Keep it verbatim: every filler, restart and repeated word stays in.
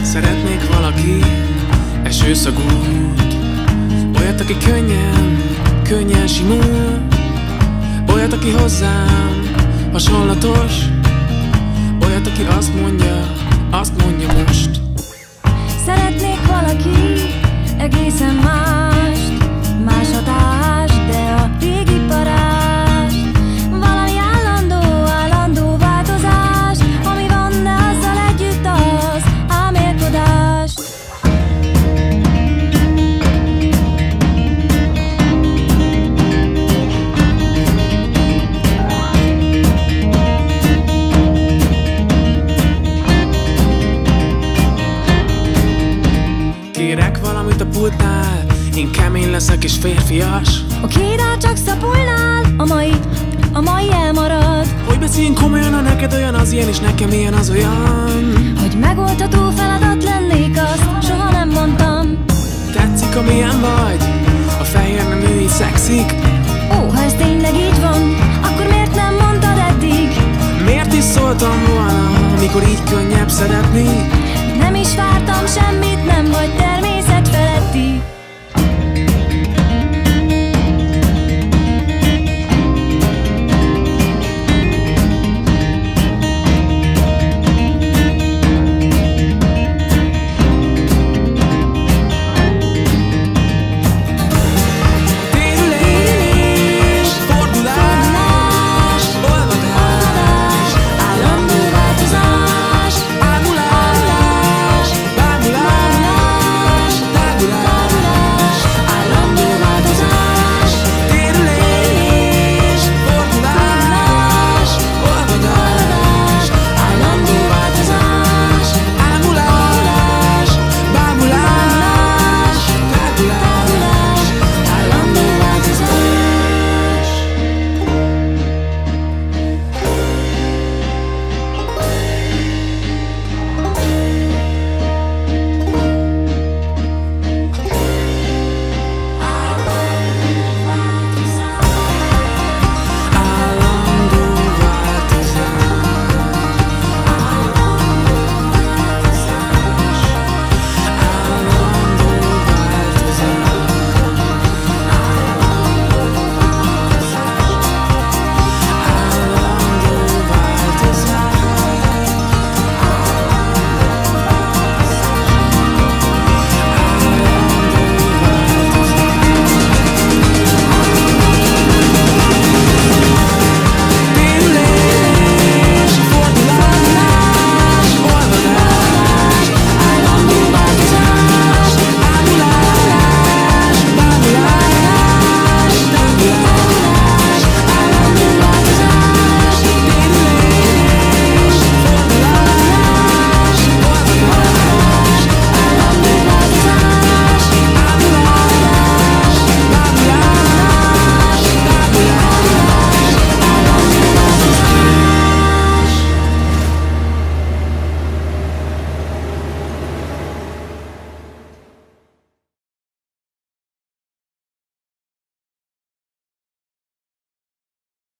Szeretnék valaki esőszagút, olyat, aki könnyen, könnyen simul, olyat, aki hozzám hasonlatos, olyat, aki azt mondja, azt mondja most. Szeretnék valaki egészen mást, más hatást, de a régi parást. Valami állandó, állandó változás, ami van, de azzal együtt az álmélkodást. Kérek valamit a pultnál, én kemény leszek és férfias. Oké, de csak szapulnál, a mai, a mai elmarad. Hogy beszéljünk komolyan, ha neked olyan az ilyen, és nekem ilyen az olyan. Hogy megoldható feladat lennék, azt soha nem mondtam. Tetszik, amilyen vagy, a fehér nemű így szexik. Ó, ha ez tényleg így van, akkor miért nem mondtad eddig? Miért is szóltam volna, amikor így könnyebb szeretni? Nem is vártam semmit, nem vagy te